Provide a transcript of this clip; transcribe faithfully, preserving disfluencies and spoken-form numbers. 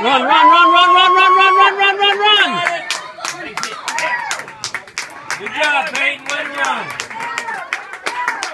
Run, run, run, run, run, run, run, run, run, run, run! Good job, Peyton. Way to run.